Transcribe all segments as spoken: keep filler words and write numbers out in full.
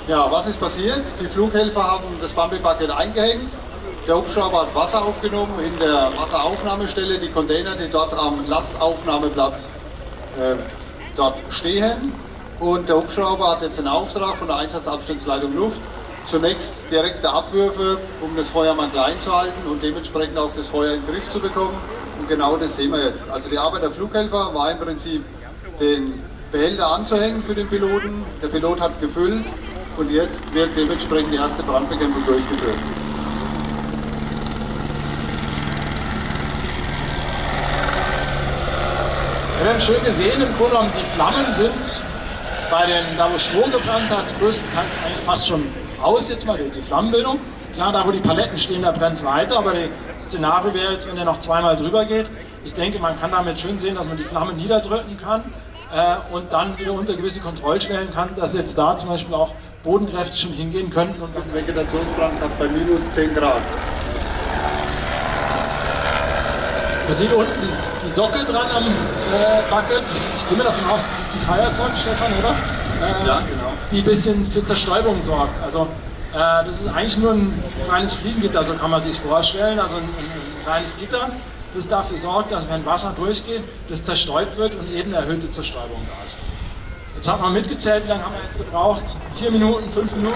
Ja, was ist passiert? Die Flughelfer haben das Bambi-Bucket eingehängt. Der Hubschrauber hat Wasser aufgenommen in der Wasseraufnahmestelle, die Container, die dort am Lastaufnahmeplatz äh, dort stehen. Und der Hubschrauber hat jetzt den Auftrag von der Einsatzabschnittsleitung Luft, zunächst direkte Abwürfe, um das Feuer mal klein zu halten und dementsprechend auch das Feuer in den Griff zu bekommen. Und genau das sehen wir jetzt. Also die Arbeit der Flughelfer war im Prinzip, den Behälter anzuhängen für den Piloten. Der Pilot hat gefüllt und jetzt wird dementsprechend die erste Brandbekämpfung durchgeführt. Wir haben schön gesehen, im Grunde genommen, die Flammen sind bei den, da wo Strom gebrannt hat, größtenteils eigentlich fast schon aus jetzt mal durch die Flammenbildung. Klar, da wo die Paletten stehen, da brennt es weiter, aber das Szenario wäre jetzt, wenn der noch zweimal drüber geht. Ich denke, man kann damit schön sehen, dass man die Flamme niederdrücken kann äh, und dann wieder unter gewisse Kontrollschwellen kann, dass jetzt da zum Beispiel auch Bodenkräfte schon hingehen könnten. Und ganz Vegetationsbrand hat bei minus zehn Grad. Man sieht unten die, die Sockel dran am äh, Bucket. Ich gehe mir davon aus, das ist die Firesock, Stefan, oder? Äh, ja, genau. Die ein bisschen für Zerstäubung sorgt. Also äh, das ist eigentlich nur ein kleines Fliegengitter, so kann man sich vorstellen. Also ein, ein kleines Gitter, das dafür sorgt, dass wenn Wasser durchgeht, das zerstäubt wird und eben erhöhte Zerstäubung da ist. Jetzt hat man mitgezählt, wie lange haben wir jetzt gebraucht? Vier Minuten, fünf Minuten?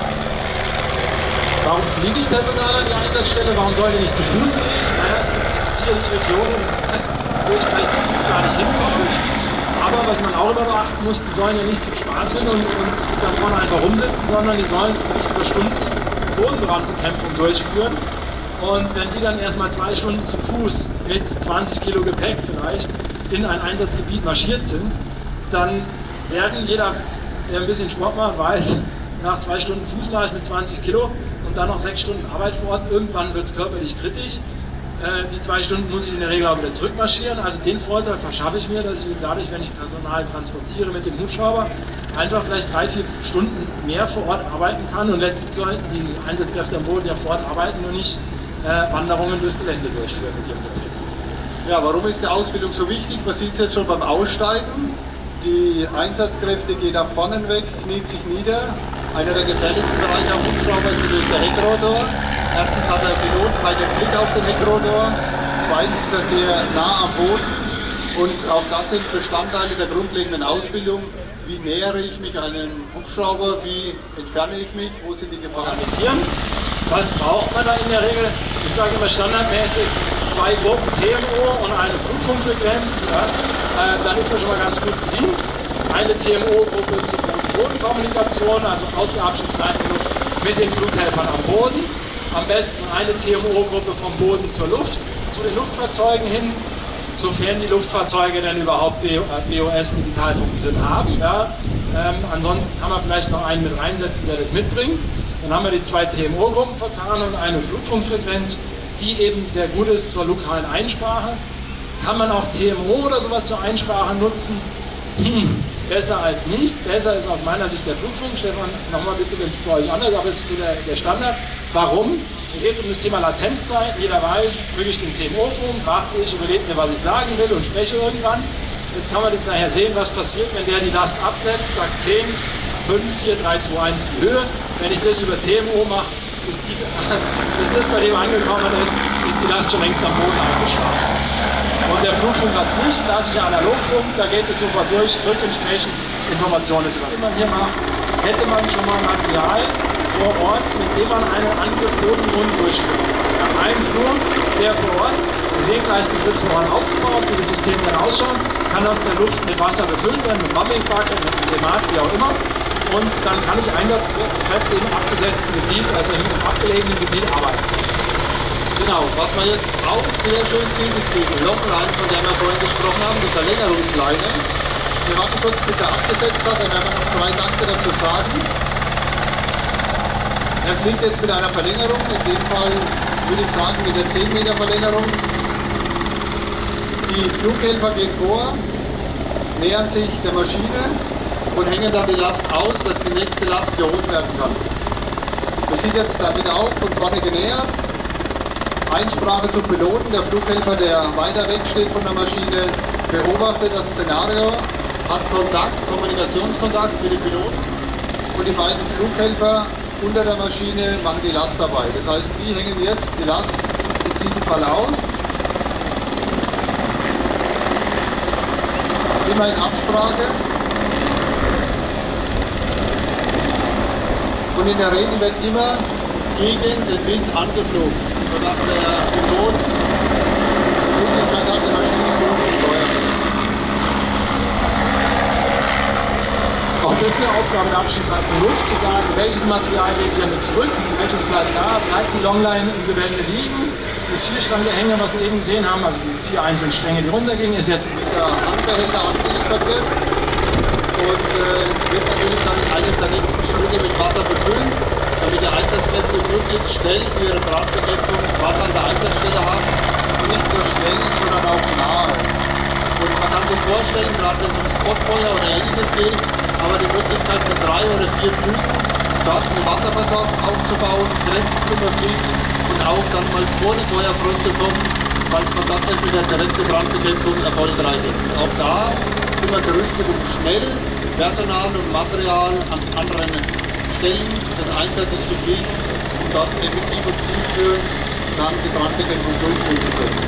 Warum fliege ich Personal an die Einsatzstelle? Warum soll ich nicht zu Fuß gehen? Naja, es gibt sicherlich Regionen, wo ich vielleicht zu Fuß gar nicht hinkomme. Aber was man auch immer beachten muss, die sollen ja nicht zum Spaß hin und, und da vorne einfach rumsitzen, sondern die sollen vielleicht über Stunden Bodenbrandbekämpfung durchführen. Und wenn die dann erstmal zwei Stunden zu Fuß mit zwanzig Kilo Gepäck vielleicht in ein Einsatzgebiet marschiert sind, dann werden jeder, der ein bisschen Sport macht, weiß, nach zwei Stunden Fußmarsch mit zwanzig Kilo und dann noch sechs Stunden Arbeit vor Ort, irgendwann wird es körperlich kritisch. Äh, die zwei Stunden muss ich in der Regel auch wieder zurückmarschieren. Also den Vorteil verschaffe ich mir, dass ich dadurch, wenn ich Personal transportiere mit dem Hubschrauber, einfach vielleicht drei, vier Stunden mehr vor Ort arbeiten kann. Und letztlich sollten die Einsatzkräfte am Boden ja vor Ort arbeiten und nicht äh, Wanderungen durchs Gelände durchführen mit ihrem Gepäck. Ja, warum ist die Ausbildung so wichtig? Man sieht es jetzt schon beim Aussteigen. Die Einsatzkräfte gehen nach vorne weg, kniet sich nieder. Einer der gefährlichsten Bereiche am Hubschrauber ist natürlich der Heckrotor. Erstens hat der Pilot keinen Blick auf den Heckrotor. Zweitens ist er sehr nah am Boden. Und auch das sind Bestandteile der grundlegenden Ausbildung. Wie nähere ich mich einem Hubschrauber? Wie entferne ich mich? Wo sind die Gefahren? Was braucht man da in der Regel? Ich sage immer standardmäßig zwei Gruppen T M O und eine Flugfunkfrequenz. Ja. Äh, dann ist man schon mal ganz gut bedient. Eine T M O-Gruppe zur Boden-Boden-Kommunikation, also aus der Abschnittsleitung mit den Flughelfern am Boden. Am besten eine T M O-Gruppe vom Boden zur Luft, zu den Luftfahrzeugen hin, sofern die Luftfahrzeuge dann überhaupt B O S-Digitalfunk drin haben. Ja. Ähm, ansonsten kann man vielleicht noch einen mit reinsetzen, der das mitbringt. Dann haben wir die zwei T M O-Gruppen vertan und eine Flugfunkfrequenz, die eben sehr gut ist zur lokalen Einsprache. Kann man auch T M O oder sowas zur Einsprache nutzen? Hm, besser als nicht. Besser ist aus meiner Sicht der Flugfunk. Stefan, nochmal bitte, wenn es bei euch anders ist, aber es ist so der, der Standard. Warum? Hier geht es um das Thema Latenzzeit. Jeder weiß, drücke ich den T M O-Funk, warte ich, überlege mir, was ich sagen will und spreche irgendwann. Jetzt kann man das nachher sehen, was passiert, wenn der die Last absetzt, sagt zehn, fünf, vier, drei, zwei, eins die Höhe. Wenn ich das über T M O mache, bis, die, bis das bei dem angekommen ist, ist die Last schon längst am Boden eingeschlagen. Und der Flugfunk hat es nicht, da ist ja Analogfunk, da geht es sofort durch, drückt entsprechend Informationen ist. Was man hier macht, hätte man schon mal Material vor Ort, mit dem man einen Angriff Boden-Grund durchführt. Wir haben einen Flur, der vor Ort, wir sehen gleich, das wird vor Ort aufgebaut, wie das System dann ausschaut, kann aus der Luft mit Wasser befüllt werden, mit Bambi-Bucket, mit einem Semat, wie auch immer. Und dann kann ich Einsatzkräfte im abgesetzten Gebiet, also im abgelegenen Gebiet arbeiten lassen. Genau, was man jetzt auch sehr schön sieht, ist die Longline, von der wir vorhin gesprochen haben, die Verlängerungsleine. Wir warten kurz, bis er abgesetzt hat, dann werden wir noch drei Takte dazu sagen. Er fliegt jetzt mit einer Verlängerung, in dem Fall würde ich sagen mit der zehn Meter Verlängerung. Die Flughelfer gehen vor, nähern sich der Maschine und hängen dann die Last aus, dass die nächste Last geholt werden kann. Wir sind jetzt damit auch von vorne genähert. Einsprache zum Piloten, der Flughelfer, der weiter weg steht von der Maschine, beobachtet das Szenario, hat Kontakt, Kommunikationskontakt mit dem Piloten Und die beiden Flughelfer unter der Maschine machen die Lastarbeit. Das heißt, die hängen jetzt die Last in diesem Fall aus. Immer in Absprache. Und in der Regel wird immer gegen den Wind angeflogen, sodass der Pilot die Möglichkeit hat, die Maschine gut zu steuern. Auch das ist eine Aufgabe der Abschnittleitung Luft, zu sagen, welches Material geht wieder mit zurück, welches bleibt da, bleibt die Longline im Gewände liegen. Das Vierstrangehänge, was wir eben gesehen haben, also diese vier einzelnen Stränge, die runtergingen, ist jetzt dieser Handbehälter angeliefert wird und äh, wird natürlich dann in einem der nächsten Schritte mit Wasser befüllt, damit die Einsatzkräfte möglichst schnell für ihre Brandbekämpfung Wasser an der Einsatzstelle haben und nicht nur schnell, sondern auch nahe. Und man kann sich vorstellen, gerade wenn es um Spotfeuer oder ähnliches geht, aber die Möglichkeit mit drei oder vier Flügen dort eine Wasserversorgung aufzubauen, Kräfte zu verfliegen und auch dann mal vor die Feuerfront zu kommen, falls man dort nicht mit der direkten Brandbekämpfung erfolgreich ist. Und auch da sind wir gerüstet, um schnell Personal und Material an anderen Stellen des Einsatzes zu fliegen, um dort effektiv und zielführend dann die Brandbekämpfung durchführen zu können.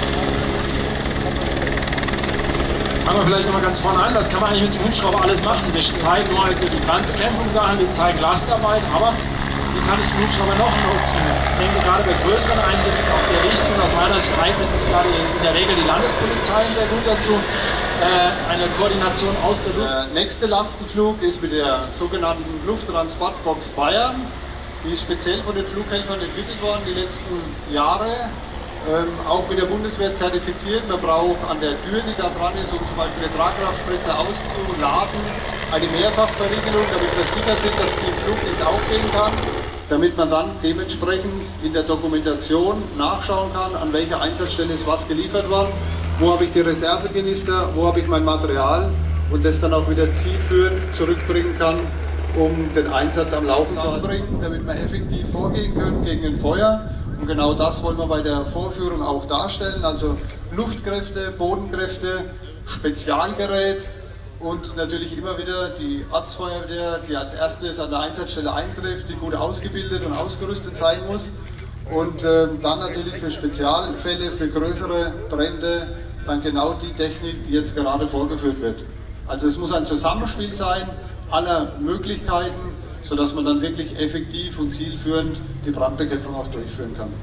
Fangen wir vielleicht nochmal ganz vorne an, was kann man eigentlich mit dem Hubschrauber alles machen? Wir zeigen heute die Brandbekämpfungssachen, wir zeigen Lastarbeit, aber wie kann ich den Hubschrauber noch nutzen? Ich denke, gerade bei größeren Einsätzen auch sehr wichtig und aus meiner Sicht eignet sich gerade in der Regel die Landespolizei sehr gut dazu, eine Koordination aus der Luft. Der nächste Lastenflug ist mit der sogenannten Lufttransportbox Bayern. Die ist speziell von den Flughelfern entwickelt worden die letzten Jahre. Ähm, auch mit der Bundeswehr zertifiziert. Man braucht an der Tür, die da dran ist, um zum Beispiel den Tragkraftspritzer auszuladen, eine Mehrfachverriegelung, damit wir sicher sind, dass die im Flug nicht aufgehen kann, damit man dann dementsprechend in der Dokumentation nachschauen kann, an welcher Einsatzstelle ist was geliefert worden, wo habe ich die Reservekanister, wo habe ich mein Material und das dann auch wieder zielführend zurückbringen kann, um den Einsatz am Laufen zu bringen, damit wir effektiv vorgehen können gegen ein Feuer. Und genau das wollen wir bei der Vorführung auch darstellen, also Luftkräfte, Bodenkräfte, Spezialgerät und natürlich immer wieder die Ortsfeuerwehr, die als erstes an der Einsatzstelle eintrifft, die gut ausgebildet und ausgerüstet sein muss und äh, dann natürlich für Spezialfälle, für größere Brände, dann genau die Technik, die jetzt gerade vorgeführt wird. Also es muss ein Zusammenspiel sein aller Möglichkeiten, sodass man dann wirklich effektiv und zielführend die Brandbekämpfung auch durchführen kann.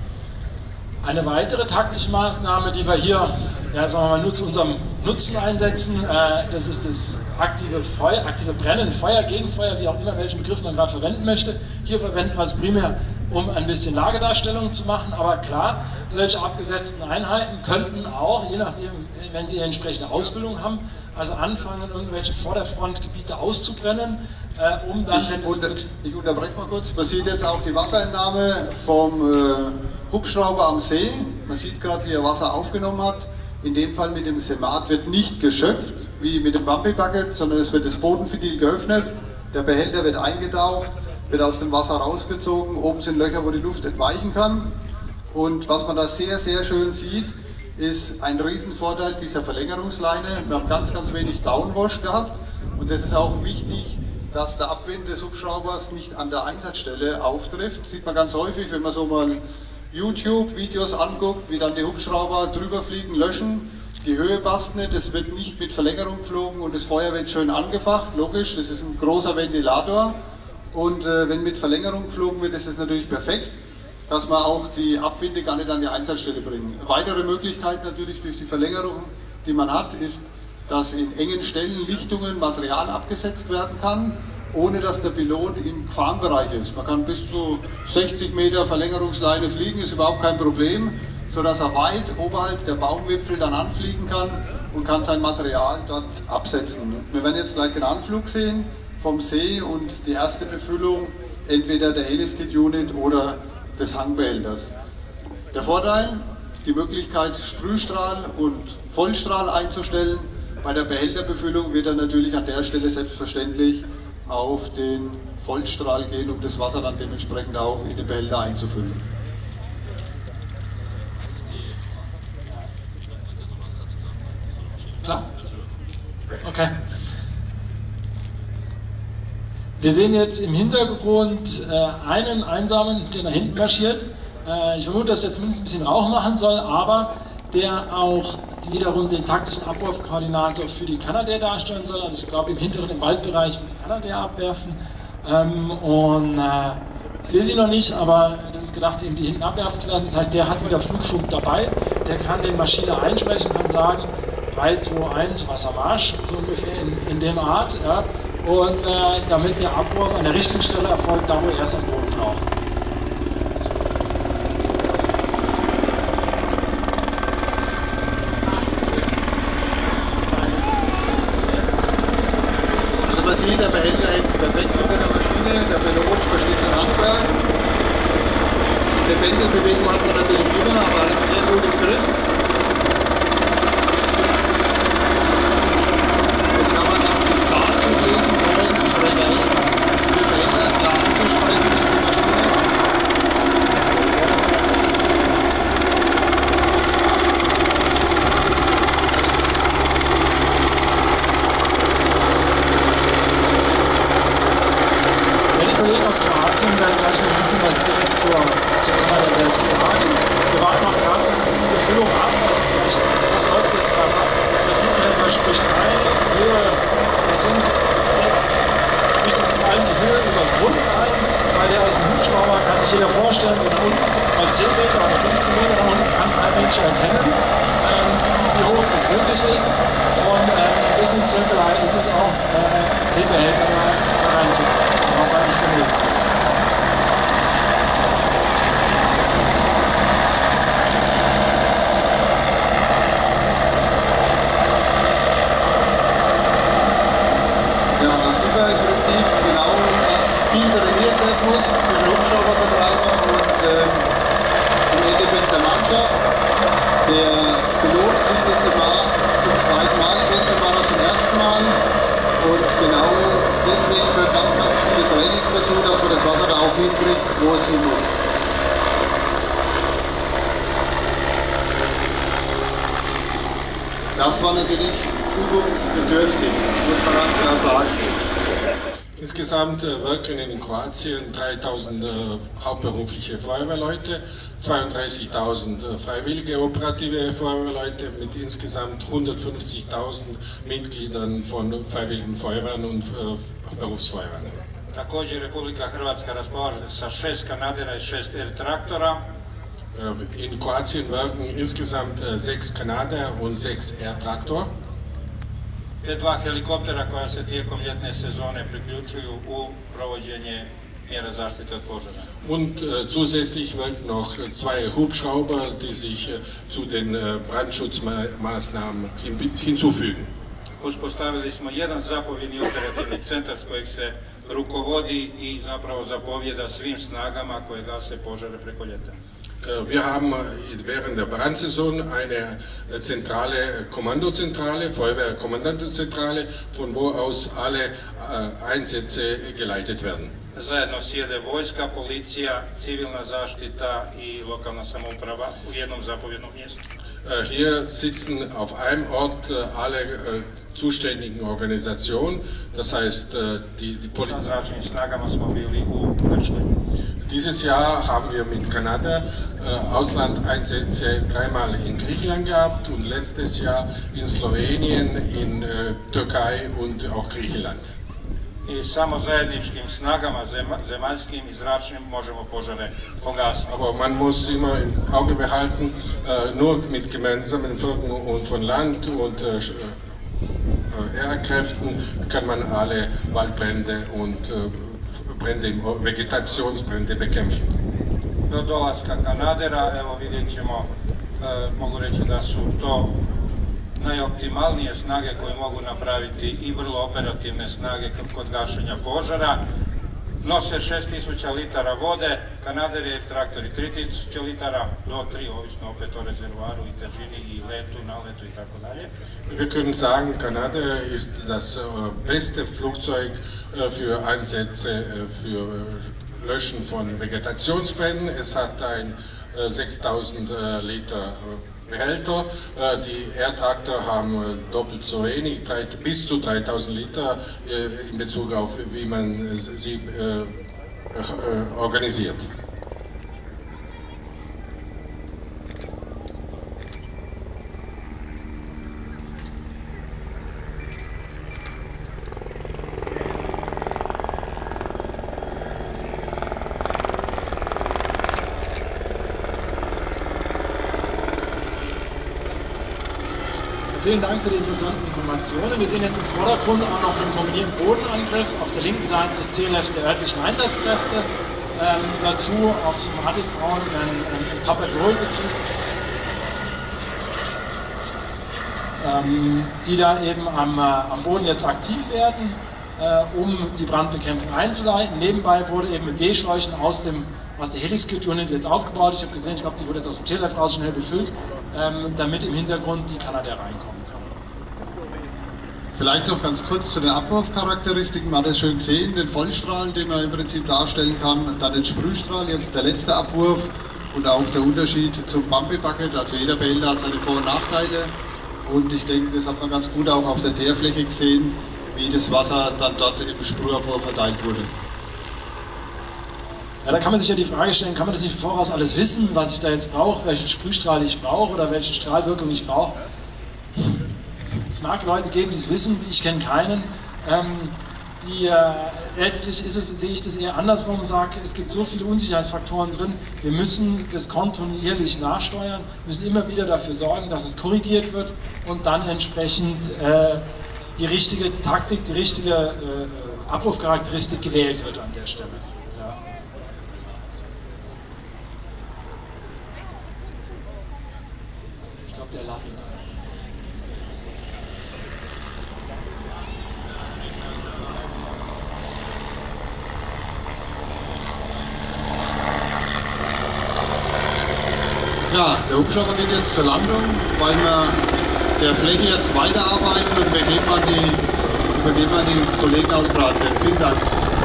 Eine weitere taktische Maßnahme, die wir hier, ja, sagen wir mal, nur zu unserem Nutzen einsetzen, äh, das ist das aktive Feuer, aktive Brennen, Feuer, Gegenfeuer, wie auch immer, welchen Begriff man gerade verwenden möchte. Hier verwenden wir es primär, um ein bisschen Lagedarstellung zu machen, aber klar, solche abgesetzten Einheiten könnten auch, je nachdem, wenn sie eine entsprechende Ausbildung haben, also anfangen, irgendwelche Vorderfrontgebiete auszubrennen, äh, um dann... Ich, unter, ich unterbreche mal kurz. Man sieht jetzt auch die Wasserentnahme vom äh, Hubschrauber am See. Man sieht gerade, wie er Wasser aufgenommen hat. In dem Fall mit dem Semat wird nicht geschöpft, wie mit dem Bumpy Bucket, sondern es wird das Bodenventil geöffnet, der Behälter wird eingetaucht, wird aus dem Wasser rausgezogen, oben sind Löcher, wo die Luft entweichen kann. Und was man da sehr, sehr schön sieht, ist ein Riesenvorteil dieser Verlängerungsleine. Wir haben ganz, ganz wenig Downwash gehabt und das ist auch wichtig, dass der Abwind des Hubschraubers nicht an der Einsatzstelle auftrifft. Das sieht man ganz häufig, wenn man so mal YouTube-Videos anguckt, wie dann die Hubschrauber drüber fliegen, löschen. Die Höhe passt nicht, es wird nicht mit Verlängerung geflogen und das Feuer wird schön angefacht, logisch, das ist ein großer Ventilator. Und äh, wenn mit Verlängerung geflogen wird, ist es natürlich perfekt, dass man auch die Abwinde gar nicht an die Einsatzstelle bringen. Eine weitere Möglichkeit natürlich durch die Verlängerung, die man hat, ist, dass in engen Stellen Lichtungen Material abgesetzt werden kann, ohne dass der Pilot im Gefahrenbereich ist. Man kann bis zu sechzig Meter Verlängerungsleine fliegen, ist überhaupt kein Problem, sodass er weit oberhalb der Baumwipfel dann anfliegen kann und kann sein Material dort absetzen. Wir werden jetzt gleich den Anflug sehen vom See und die erste Befüllung entweder der Heliskid Unit oder des Hangbehälters. Der Vorteil, die Möglichkeit Sprühstrahl und Vollstrahl einzustellen. Bei der Behälterbefüllung wird er natürlich an der Stelle selbstverständlich auf den Vollstrahl gehen, um das Wasser dann dementsprechend auch in den Behälter einzufüllen. Klar. Okay. Wir sehen jetzt im Hintergrund äh, einen Einsamen, der nach hinten marschiert. Äh, ich vermute, dass der zumindest ein bisschen Rauch machen soll, aber der auch wiederum den taktischen Abwurfkoordinator für die Canadair darstellen soll. Also ich glaube, im hinteren, im Waldbereich wird die Canadair abwerfen. Ähm, und äh, ich sehe sie noch nicht, aber das ist gedacht, eben die hinten abwerfen zu lassen. Das heißt, der hat wieder Flugfunk dabei, der kann den Maschine einsprechen, kann sagen, drei, zwei, eins, Wassermarsch, so ungefähr in, in dem Art. Ja. Und äh, damit der Abwurf an der richtigen Stelle erfolgt, da wo er erst am Boden taucht. Also man sieht, der Behälter hängt perfekt unter der Maschine, der Pilot versteht sein Handwerk. Die Pendelbewegung hat man natürlich immer, aber alles sehr gut im Griff. Jetzt kann man auch die Zahl gut lesen, neun schräg elf, um den Behälter klar anzusprechen in die Maschine. Ja, die Kollegen aus Kroatien werden gleich noch ein bisschen was direkt zur, zur Canadair selbst sagen. Wir warten noch gerade die Befüllung ab, also vielleicht, was läuft jetzt gerade ab? Der Flughelfer spricht ein, Höhe, das sind sechs, spricht also vor allem die Höhe über den Grund ein, weil der aus dem Hubschrauber, kann sich jeder vorstellen, oder unten bei zehn Meter oder fünfzehn Meter da unten kann kein Mensch erkennen, ähm, wie hoch das wirklich ist. Und äh, ein bisschen Zirkelei ist es auch, äh, den Behälter da reinzubringen. Das ist was eigentlich daneben. Ja, das sieht man im Prinzip genau, dass viel trainiert werden muss zwischen Hubschrauberbetreiber und ähm, im Endeffekt der Mannschaft. Der Pilot fliegt jetzt im Bad zum zweiten Mal, gestern war er zum ersten Mal und genau deswegen gehören ganz, ganz viele Trainings dazu, dass man das Wasser da auch hinkriegt, wo es hin muss. Das war natürlich übungsbedürftig, muss man ganz klar sagen. Insgesamt äh, wirken in Kroatien dreitausend äh, hauptberufliche Feuerwehrleute, zweiunddreißigtausend äh, freiwillige operative Feuerwehrleute mit insgesamt hundertfünfzigtausend Mitgliedern von freiwilligen Feuerwehren und äh, Berufsfeuerwehren. Također Republika Hrvatska raspolaže sa šest Canadaira i šest Air Traktora. In Kroatien wirken insgesamt äh, sechs Canadair und sechs Air Traktor. Te dva helikoptera koja se tijekom ljetne sezone priključuju u provođenje mjera zaštite od požara. Und äh, zusätzlich wirken noch zwei Hubschrauber, die sich äh, zu den äh, Brandschutzmaßnahmen hin hinzufügen. Uspostavili smo jedan zapovjedni operativni centar s kojeg se rukovodi i zapravo zapovjeda svim snagama koje gase požare preko ljeta. Wir haben während der Brandsaison eine zentrale Kommandozentrale, Feuerwehrkommandantenzentrale, von wo aus alle Einsätze geleitet werden. Zajedno sjede vojska, policija, civilna zaštita i lokalna samouprava u jednom zapovjednom mjestu. Hier sitzen auf einem Ort alle zuständigen Organisationen, das heißt die, die Polizei. Sa zračnim snagama smo bili u Grčkoj. Dieses Jahr haben wir mit Canadair äh, Auslandeinsätze dreimal in Griechenland gehabt und letztes Jahr in Slowenien, in äh, Türkei und auch Griechenland. I samo zajedničkim snagama zemaljskim i zračnim možemo požare pogasiti. Aber man muss immer im Auge behalten, äh, nur mit gemeinsamen Wirken und von Land und äh, Airkräften kann man alle Waldbrände und äh, Brände, vegetationsbrände bekämpfen. Do dolaska Canadaira, evo vidjet ćemo, e, mogu reći da su to najoptimalnije snage koje mogu napraviti i vrlo operativne snage kod gašenja požara. Nose šest tisuća litara vode, Canadair i traktori tri tisuće litara do tri, ovisno opet o rezervoaru i težini i letu, naletu i tako dalje. Wir können sagen, Canadair ist das beste Flugzeug für Einsätze für Löschen von Vegetationsbränden. Es hat ein sechstausend Liter Behälter. Die Air-Traktor haben doppelt so wenig, bis zu dreitausend Liter in Bezug auf, wie man sie organisiert. Vielen Dank für die interessanten Informationen. Wir sehen jetzt im Vordergrund auch noch einen kombinierten Bodenangriff. Auf der linken Seite ist T L F der örtlichen Einsatzkräfte. Ähm, dazu auf dem H T V ein, ein Puppet-Roll-Betrieb, ähm, die da eben am, äh, am Boden jetzt aktiv werden, äh, um die Brandbekämpfung einzuleiten. Nebenbei wurde eben mit D-Schläuchen aus, dem, aus der Helix-Kit-Unit jetzt aufgebaut. Ich habe gesehen, ich glaube, die wurde jetzt aus dem T L F raus schnell befüllt, ähm, damit im Hintergrund die Kanadier reinkommen kann. Vielleicht noch ganz kurz zu den Abwurfcharakteristiken. Man hat es schön gesehen, den Vollstrahl, den man im Prinzip darstellen kann, dann den Sprühstrahl, jetzt der letzte Abwurf und auch der Unterschied zum Bumpy Bucket. Also jeder Behälter hat seine Vor- und Nachteile und ich denke, das hat man ganz gut auch auf der Teerfläche gesehen, wie das Wasser dann dort im Sprühabwurf verteilt wurde. Ja, da kann man sich ja die Frage stellen, kann man das nicht im Voraus alles wissen, was ich da jetzt brauche, welchen Sprühstrahl ich brauche oder welche Strahlwirkung ich brauche? Es mag Leute geben, die es wissen, ich kenne keinen. Ähm, die, äh, letztlich ist es, sehe ich das eher andersrum und sage, es gibt so viele Unsicherheitsfaktoren drin, wir müssen das kontinuierlich nachsteuern, müssen immer wieder dafür sorgen, dass es korrigiert wird und dann entsprechend äh, die richtige Taktik, die richtige äh, Abwurfcharakteristik gewählt wird an der Stelle. Ja. Ich glaube, der Lachen ist da. Ja, der Hubschrauber geht jetzt zur Landung, weil wir der Fläche jetzt weiterarbeiten und übergeben an die, übergeben an die Kollegen aus Kroatien. Vielen Dank.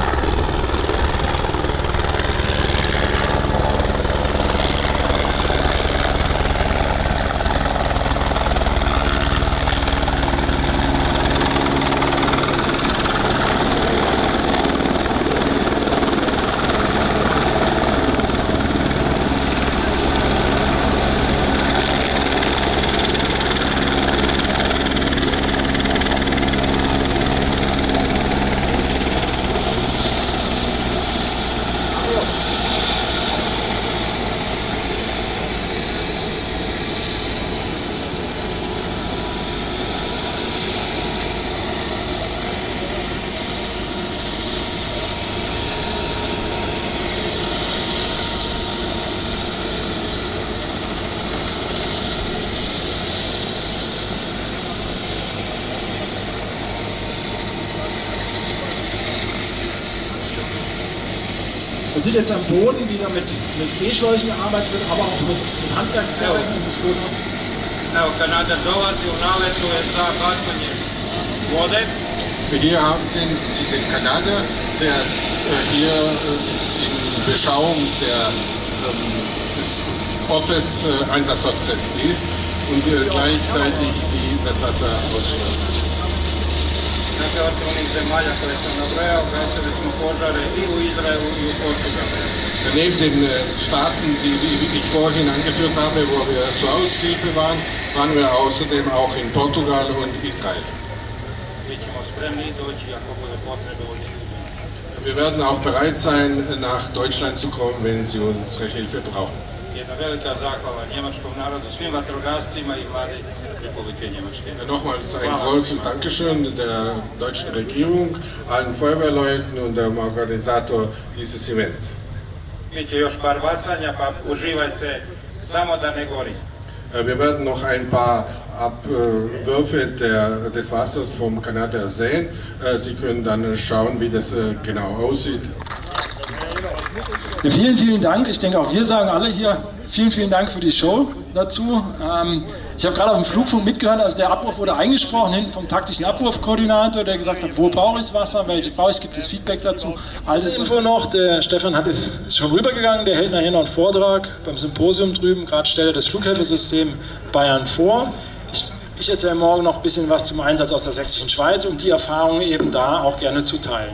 Man sieht jetzt am Boden, wie da mit, mit E-Schläuchen gearbeitet wird, aber auch mit, mit Handwerkzeugen um das Boden. Evo, Kanada dolazi u naletu je za bacanje vode. Hier haben Sie den Kanadier, der äh, hier äh, in Beschauung der, ähm, des Ortes äh, Einsatzort ist und äh, gleichzeitig die, das Wasser ausstrahlt. Dakle, od onih zemalja koje sam nabrojao, gasili smo požare i u Izraelu i u Portugalu. Neben den äh, Staaten, die, die ich vorhin angeführt habe, wo wir zur Aushilfe waren, waren wir außerdem auch in Portugal und Israel. Wir werden auch bereit sein, nach Deutschland zu kommen, wenn Sie unsere Hilfe brauchen. Nochmals ein großes Dankeschön der deutschen Regierung, allen Feuerwehrleuten und dem Organisator dieses Events. Wir werden noch ein paar Abwürfe der, des Wassers vom Kanadier sehen. Sie können dann schauen, wie das genau aussieht. Ja, vielen, vielen Dank. Ich denke, auch wir sagen alle hier vielen, vielen Dank für die Show dazu. Ähm, Ich habe gerade auf dem Flugfunk mitgehört, also der Abwurf wurde eingesprochen, hinten vom taktischen Abwurfkoordinator, der gesagt hat, wo brauche ich das Wasser, welche brauche ich, gibt es Feedback dazu. Alles Info noch, der Stefan hat es ist schon rübergegangen, der hält nachher noch einen Vortrag beim Symposium drüben, gerade stellt er das Flughilfesystem Bayern vor. Ich, ich erzähle morgen noch ein bisschen was zum Einsatz aus der Sächsischen Schweiz und die Erfahrungen eben da auch gerne zu teilen.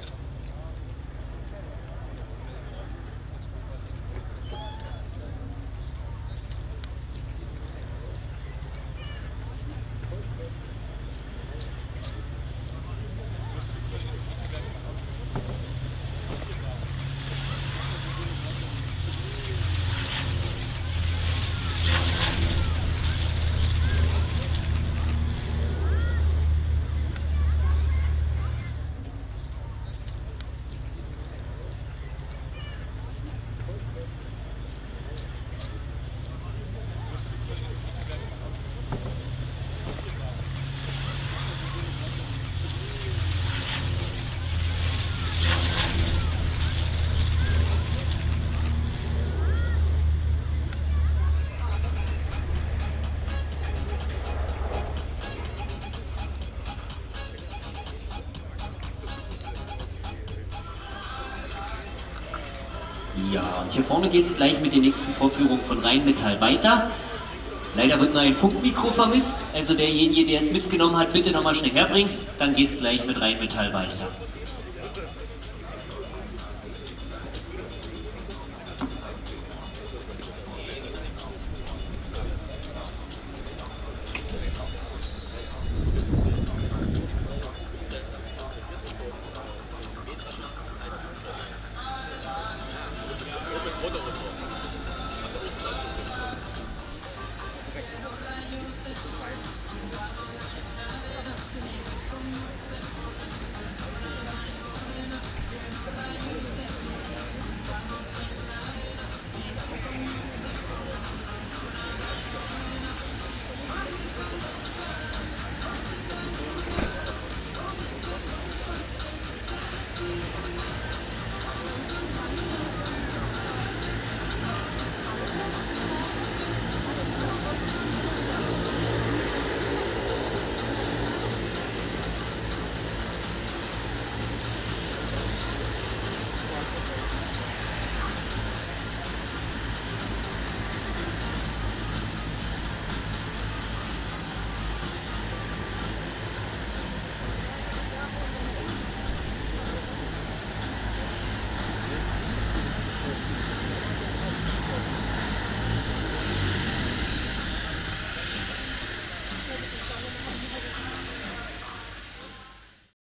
Ja, und hier vorne geht es gleich mit der nächsten Vorführung von Rheinmetall weiter. Leider wird noch ein Funkmikro vermisst, also derjenige, der es mitgenommen hat, bitte nochmal schnell herbringen, dann geht es gleich mit Rheinmetall weiter.